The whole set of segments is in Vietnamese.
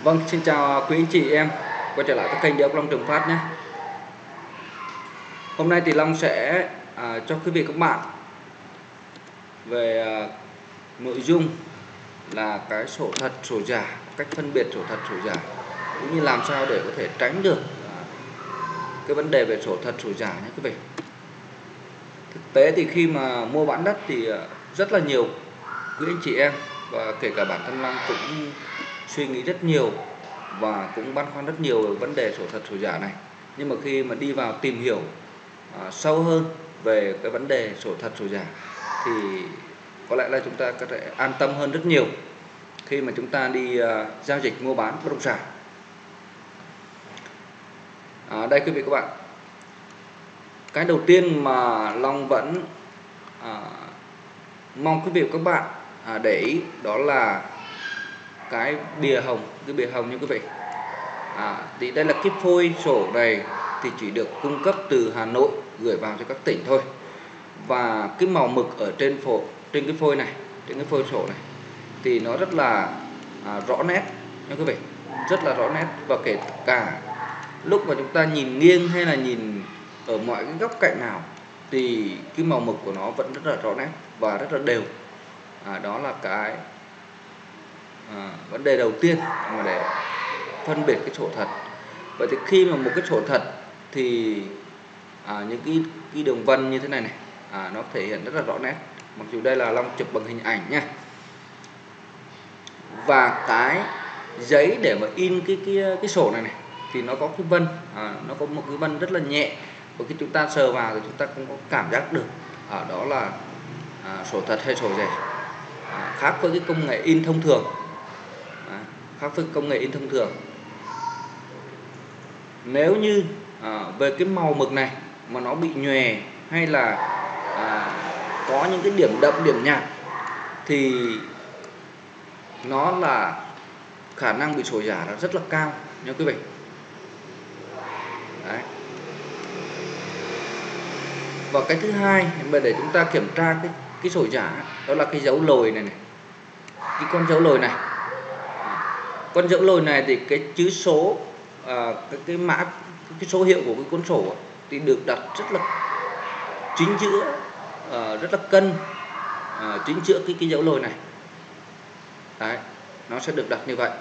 Vâng, xin chào quý anh chị em quay trở lại với kênh Địa ốc Long Trường Phát nhé. Hôm nay thì Long sẽ cho quý vị các bạn về nội dung là cái sổ thật sổ giả, cách phân biệt sổ thật sổ giả, cũng như làm sao để có thể tránh được cái vấn đề về sổ thật sổ giả nhé quý vị. Thực tế thì khi mà mua bán đất thì rất là nhiều quý anh chị em và kể cả bản thân Long cũng suy nghĩ rất nhiều và cũng băn khoăn rất nhiều về vấn đề sổ thật sổ giả này. Nhưng mà khi mà đi vào tìm hiểu sâu hơn về cái vấn đề sổ thật sổ giả thì có lẽ là chúng ta có thể an tâm hơn rất nhiều khi mà chúng ta đi giao dịch mua bán bất động sản. Đây quý vị các bạn, cái đầu tiên mà Long vẫn mong quý vị và các bạn để ý đó là cái bìa hồng, như quý vị. Thì đây là cái phôi sổ này thì chỉ được cung cấp từ Hà Nội gửi vào cho các tỉnh thôi, và cái màu mực ở trên cái phôi này, trên cái phôi sổ này thì nó rất là rõ nét nha quý vị, rất là rõ nét, và kể cả lúc mà chúng ta nhìn nghiêng hay là nhìn ở mọi cái góc cạnh nào thì cái màu mực của nó vẫn rất là rõ nét và rất là đều. Đó là cái vấn đề đầu tiên mà để phân biệt cái sổ thật. Vậy thì khi mà một cái sổ thật thì những cái đường vân như thế này nó thể hiện rất là rõ nét, mặc dù đây là Long chụp bằng hình ảnh nha. Và cái giấy để mà in cái sổ này thì nó có cái vân, nó có một cái vân rất là nhẹ, và khi chúng ta sờ vào thì chúng ta cũng có cảm giác được đó là sổ thật hay sổ giả. Khác với cái công nghệ in thông thường, nếu như về cái màu mực này mà nó bị nhòe hay là có những cái điểm đậm điểm nhạt thì nó là khả năng bị sổ giả là rất là cao nha quý vị. Đấy. Và cái thứ hai mà để chúng ta kiểm tra cái sổ giả đó là cái dấu lồi này, cái con dấu lồi này. Con dấu lồi này thì cái chữ số, cái mã, cái số hiệu của cái cuốn sổ thì được đặt rất là chính giữa, rất là cân, chính giữa cái dấu lồi này. Đấy, nó sẽ được đặt như vậy.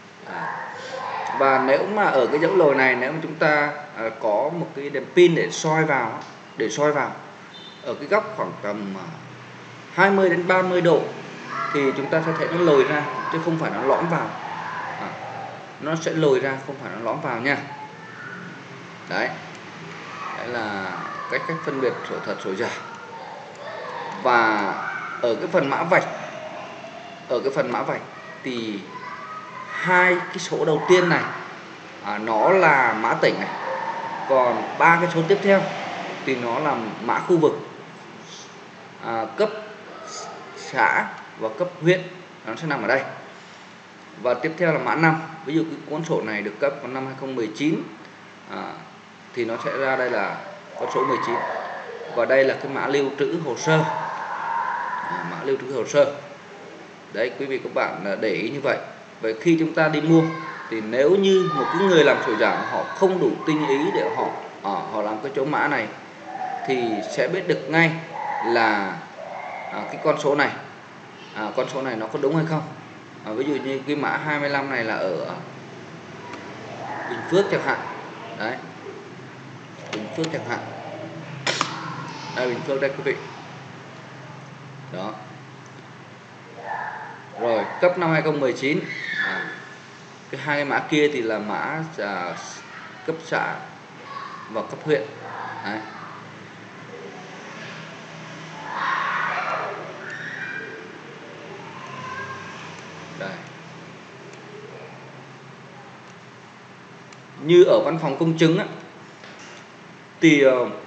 Và nếu mà ở cái dấu lồi này, nếu mà chúng ta có một cái đèn pin để soi vào ở cái góc khoảng tầm 20 đến 30 độ thì chúng ta sẽ thấy nó lồi ra chứ không phải nó lõm vào. Nó sẽ lồi ra, không phải nó lõm vào nha. Đấy là cách phân biệt sổ thật sổ giả. Và ở cái phần mã vạch, thì hai cái số đầu tiên này nó là mã tỉnh này, còn ba cái số tiếp theo thì nó là mã khu vực, cấp xã và cấp huyện, nó sẽ nằm ở đây. Và tiếp theo là mã năm. Ví dụ cái cuốn sổ này được cấp vào năm 2019 thì nó sẽ ra đây là con số 19. Và đây là cái mã lưu trữ hồ sơ. Đấy, quý vị các bạn để ý như vậy. Vậy khi chúng ta đi mua thì nếu như một cái người làm sổ giả họ không đủ tinh ý để họ làm cái chỗ mã này thì sẽ biết được ngay là cái con số này nó có đúng hay không. Ví dụ như cái mã 25 này là ở Bình Phước chẳng hạn. Đấy, Bình Phước chẳng hạn. Đây, Bình Phước đây quý vị. Đó. Rồi, cấp năm 2019. Cái hai cái mã kia thì là mã cấp xã và cấp huyện. Đấy. Đây. Như ở văn phòng công chứng thì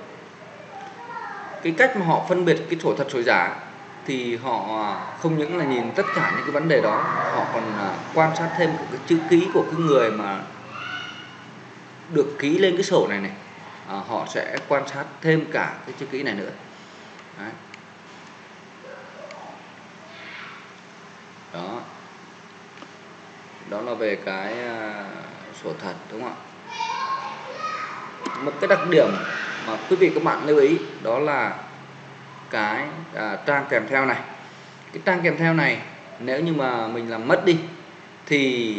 cái cách mà họ phân biệt cái sổ thật sổ giả thì họ không những là nhìn tất cả những cái vấn đề đó, họ còn quan sát thêm cái chữ ký của cái người mà được ký lên cái sổ này. Họ sẽ quan sát thêm cả cái chữ ký này nữa. Đấy. Đó. Đó là về cái sổ thật, đúng không ạ? Một cái đặc điểm mà quý vị các bạn lưu ý đó là cái trang kèm theo này. Cái trang kèm theo này nếu như mà mình làm mất đi thì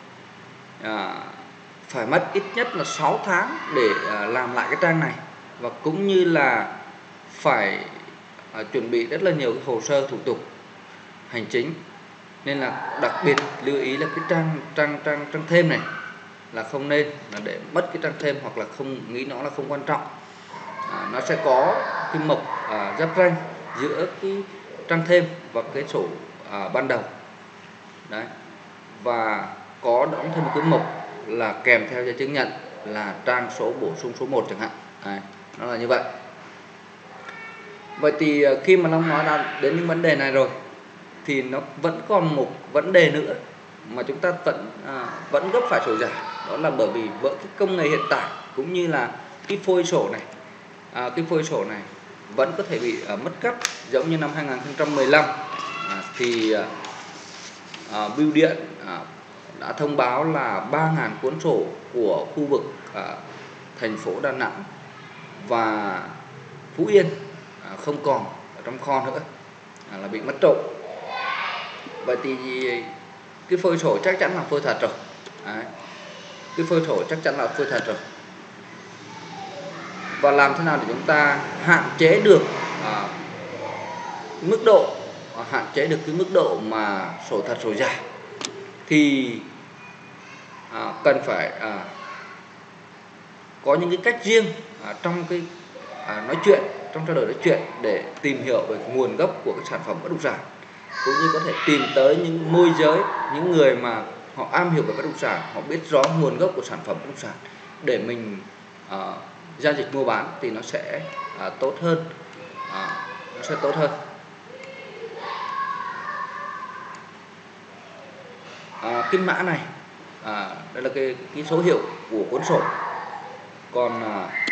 phải mất ít nhất là 6 tháng để làm lại cái trang này, và cũng như là phải chuẩn bị rất là nhiều cái hồ sơ thủ tục hành chính. Nên là đặc biệt lưu ý là cái trang thêm này là không nên là để mất cái trang thêm, hoặc là không nghĩ nó là không quan trọng. Nó sẽ có cái mộc giáp ranh giữa cái trang thêm và cái sổ ban đầu đấy, và có đóng thêm một cái mộc là kèm theo giấy chứng nhận là trang số bổ sung số 1 chẳng hạn. Đấy, nó là như vậy. Vậy thì khi mà Long nói đến những vấn đề này rồi thì nó vẫn còn một vấn đề nữa mà chúng ta vẫn gấp phải sổ giả. Đó là bởi vì với cái công nghệ hiện tại cũng như là cái phôi sổ này, cái phôi sổ này vẫn có thể bị mất cắp. Giống như năm 2015 thì Bưu điện đã thông báo là 3.000 cuốn sổ của khu vực thành phố Đà Nẵng và Phú Yên không còn ở trong kho nữa, là bị mất trộm. Vậy thì cái phôi sổ chắc chắn là phôi thật rồi. Đấy, cái phôi sổ chắc chắn là phôi thật rồi. Và làm thế nào để chúng ta hạn chế được cái mức độ mà sổ thật sổ giả, thì cần phải có những cái cách riêng trong cái nói chuyện, trong trao đổi nói chuyện để tìm hiểu về nguồn gốc của cái sản phẩm bất động sản, cũng như có thể tìm tới những môi giới, những người mà họ am hiểu về bất động sản, họ biết rõ nguồn gốc của sản phẩm bất động sản để mình giao dịch mua bán thì nó sẽ tốt hơn. Cái mã này đây là cái số hiệu của cuốn sổ. Còn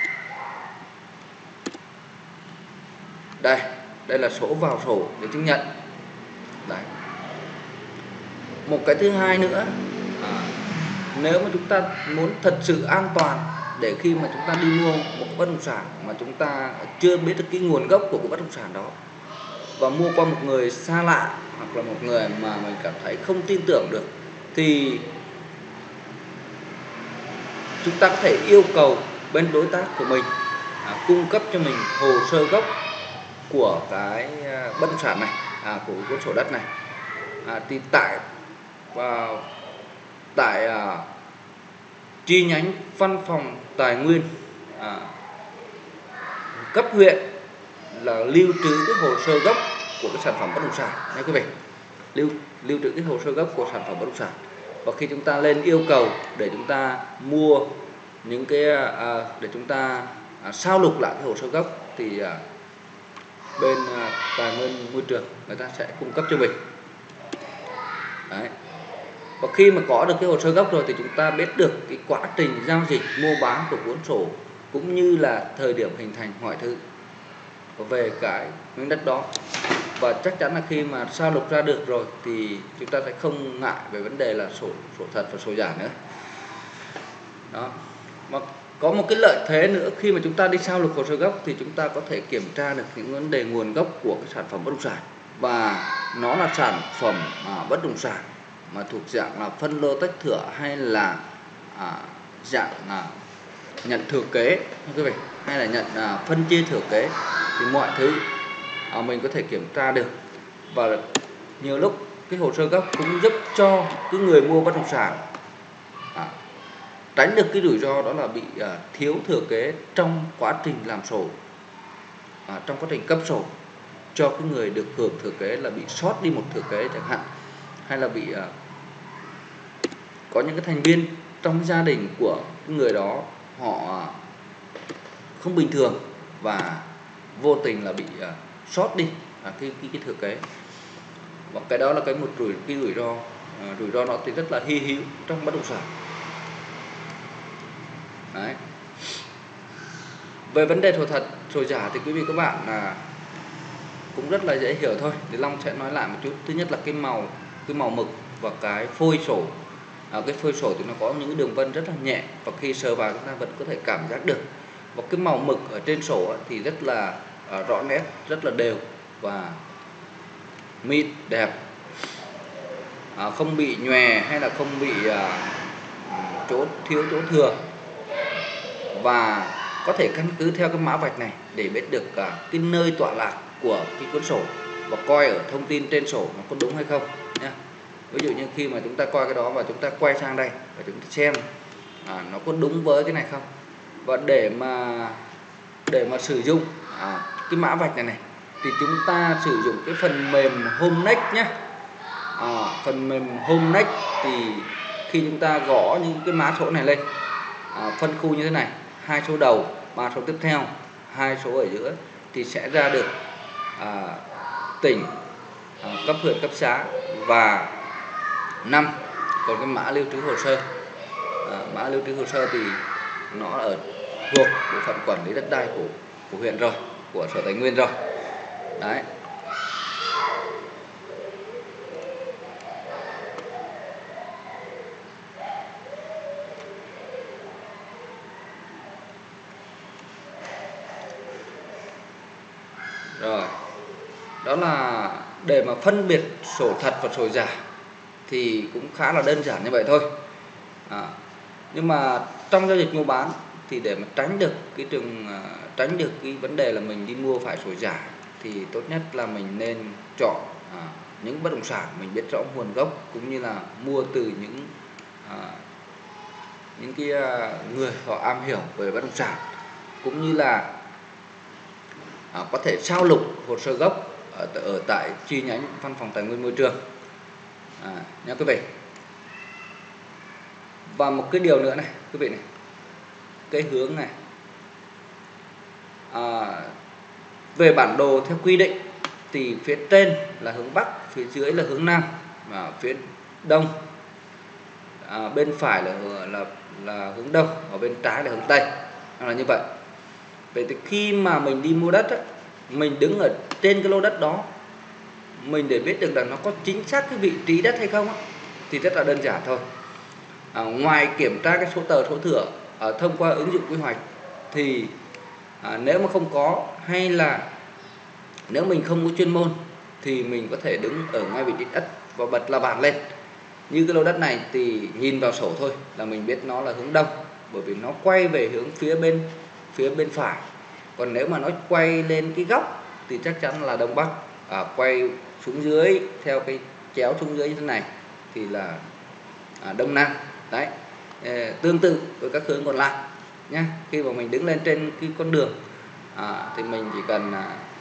đây là số vào sổ để chứng nhận. Đấy. Một cái thứ hai nữa, nếu mà chúng ta muốn thật sự an toàn để khi mà chúng ta đi mua một bất động sản mà chúng ta chưa biết được cái nguồn gốc của cái bất động sản đó, và mua qua một người xa lạ hoặc là một người mà mình cảm thấy không tin tưởng được, thì chúng ta có thể yêu cầu bên đối tác của mình cung cấp cho mình hồ sơ gốc của cái bất động sản này, của cuốn sổ đất này. Thì tại chi nhánh văn phòng tài nguyên cấp huyện là lưu trữ cái hồ sơ gốc của cái sản phẩm bất động sản nha quý vị. Lưu trữ cái hồ sơ gốc của sản phẩm bất động sản, và khi chúng ta lên yêu cầu để chúng ta mua những cái để chúng ta sao lục lại cái hồ sơ gốc thì bên tài nguyên môi trường người ta sẽ cung cấp cho mình. Đấy. Và khi mà có được cái hồ sơ gốc rồi thì chúng ta biết được cái quá trình giao dịch mua bán của cuốn sổ, cũng như là thời điểm hình thành mọi thứ về cái miếng đất đó. Và chắc chắn là khi mà sao lục ra được rồi thì chúng ta sẽ không ngại về vấn đề là sổ thật và sổ giả nữa. Đó. Mà có một cái lợi thế nữa, khi mà chúng ta đi sao lục hồ sơ gốc thì chúng ta có thể kiểm tra được những vấn đề nguồn gốc của cái sản phẩm bất động sản, và nó là sản phẩm bất động sản mà thuộc dạng là phân lô tách thửa hay là dạng nhận thừa kế quý vị, hay là nhận phân chia thừa kế, thì mọi thứ mình có thể kiểm tra được. Và nhiều lúc cái hồ sơ gốc cũng giúp cho cái người mua bất động sản tránh được cái rủi ro, đó là bị thiếu thừa kế trong quá trình làm sổ, trong quá trình cấp sổ cho cái người được hưởng thừa kế, là bị sót đi một thừa kế chẳng hạn, hay là bị có những cái thành viên trong gia đình của cái người đó họ không bình thường và vô tình là bị sót đi cái thừa kế. Và cái đó là một rủi ro nó thì rất là hy hữu trong bất động sản. Đấy. Về vấn đề sổ thật sổ giả thì quý vị các bạn cũng rất là dễ hiểu thôi. Thì Long sẽ nói lại một chút. Thứ nhất là cái màu mực và cái phôi sổ cái phơi sổ thì nó có những đường vân rất là nhẹ, và khi sờ vào chúng ta vẫn có thể cảm giác được. Và cái màu mực ở trên sổ thì rất là rõ nét, rất là đều và mịn đẹp, không bị nhòe hay là không bị thiếu chỗ thừa. Và có thể căn cứ theo cái mã vạch này để biết được cái nơi tọa lạc của cái cuốn sổ, và coi ở thông tin trên sổ nó có đúng hay không nhé. Ví dụ như khi mà chúng ta coi cái đó và chúng ta quay sang đây và chúng ta xem nó có đúng với cái này không. Và để mà sử dụng cái mã vạch này thì chúng ta sử dụng cái phần mềm Homenext nhé. Phần mềm Homenext thì khi chúng ta gõ những cái mã số này lên, phân khu như thế này, 2 số đầu, 3 số tiếp theo, 2 số ở giữa, thì sẽ ra được tỉnh, cấp huyện, cấp xã và năm. Còn cái mã lưu trữ hồ sơ, mã lưu trữ hồ sơ thì nó ở thuộc bộ phận quản lý đất đai của huyện rồi, của Sở Tài nguyên rồi. Đấy. Rồi, đó là để mà phân biệt sổ thật và sổ giả thì cũng khá là đơn giản như vậy thôi. Nhưng mà trong giao dịch mua bán thì để mà tránh được cái vấn đề là mình đi mua phải sổ giả, thì tốt nhất là mình nên chọn những bất động sản mình biết rõ nguồn gốc, cũng như là mua từ những cái người họ am hiểu về bất động sản, cũng như là có thể sao lục hồ sơ gốc ở tại chi nhánh văn phòng tài nguyên môi trường nha quý vị. Và một cái điều nữa này quý vị này, cái hướng này, về bản đồ theo quy định thì phía trên là hướng Bắc, phía dưới là hướng Nam, và phía Đông, bên phải là hướng Đông, ở bên trái là hướng Tây, là như vậy. Vậy thì khi mà mình đi mua đất á, mình đứng ở trên cái lô đất đó, mình để biết được là nó có chính xác cái vị trí đất hay không á, thì rất là đơn giản thôi. Ngoài kiểm tra cái số tờ số thửa thông qua ứng dụng quy hoạch, thì nếu mà không có, hay là nếu mình không có chuyên môn, thì mình có thể đứng ở ngay vị trí đất và bật la bàn lên. Như cái lô đất này thì nhìn vào sổ thôi là mình biết nó là hướng Đông, bởi vì nó quay về hướng phía bên phải. Còn nếu mà nó quay lên cái góc thì chắc chắn là Đông Bắc. Quay xuống dưới theo cái chéo xuống dưới như thế này thì là Đông Nam. Đấy, tương tự với các hướng còn lại nhé. Khi mà mình đứng lên trên cái con đường thì mình chỉ cần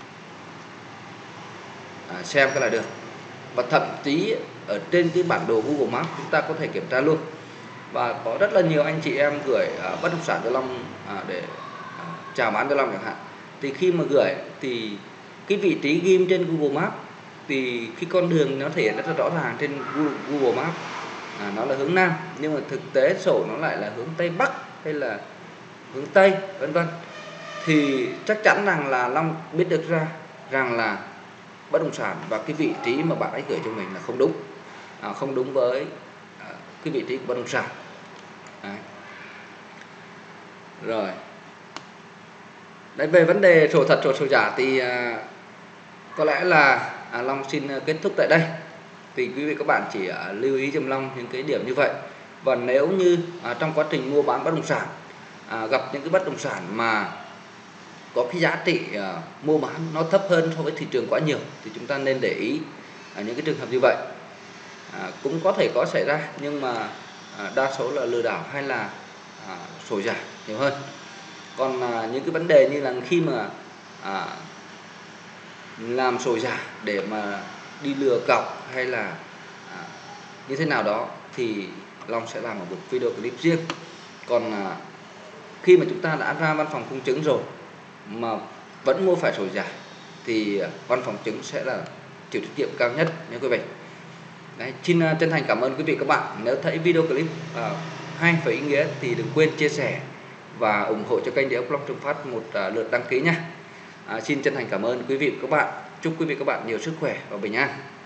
xem cái là được. Và thậm chí ở trên cái bản đồ Google Maps chúng ta có thể kiểm tra luôn. Và có rất là nhiều anh chị em gửi bất động sản cho Long để chào bán cho Long chẳng hạn. Thì khi mà gửi thì cái vị trí ghim trên Google Maps thì cái con đường nó thể hiện rất là rõ ràng trên Google Maps, nó là hướng Nam, nhưng mà thực tế sổ nó lại là hướng Tây Bắc hay là hướng Tây, vân vân. Thì chắc chắn rằng là Long biết được rằng là bất động sản và cái vị trí mà bạn ấy gửi cho mình là không đúng, không đúng với cái vị trí của bất động sản. Đấy. Rồi. Đấy, về vấn đề sổ thật sổ giả thì có lẽ là Long xin kết thúc tại đây. Thì quý vị các bạn chỉ lưu ý giùm Long những cái điểm như vậy. Và nếu như trong quá trình mua bán bất động sản gặp những cái bất động sản mà có cái giá trị mua bán nó thấp hơn so với thị trường quá nhiều, thì chúng ta nên để ý những cái trường hợp như vậy. Cũng có thể có xảy ra, nhưng mà đa số là lừa đảo hay là sổ giả nhiều hơn. Còn những cái vấn đề như là khi mà làm sổ giả để mà đi lừa cọc hay là như thế nào đó thì Long sẽ làm một video clip riêng. Còn khi mà chúng ta đã ra văn phòng công chứng rồi mà vẫn mua phải sổ giả thì văn phòng chứng sẽ là chịu trách nhiệm cao nhất nha quý vị. Đấy, xin chân thành cảm ơn quý vị các bạn. Nếu thấy video clip hay và ý nghĩa thì đừng quên chia sẻ và ủng hộ cho kênh Địa ốc Long Trường Phát một lượt đăng ký nhé. Xin chân thành cảm ơn quý vị và các bạn. Chúc quý vị và các bạn nhiều sức khỏe và bình an.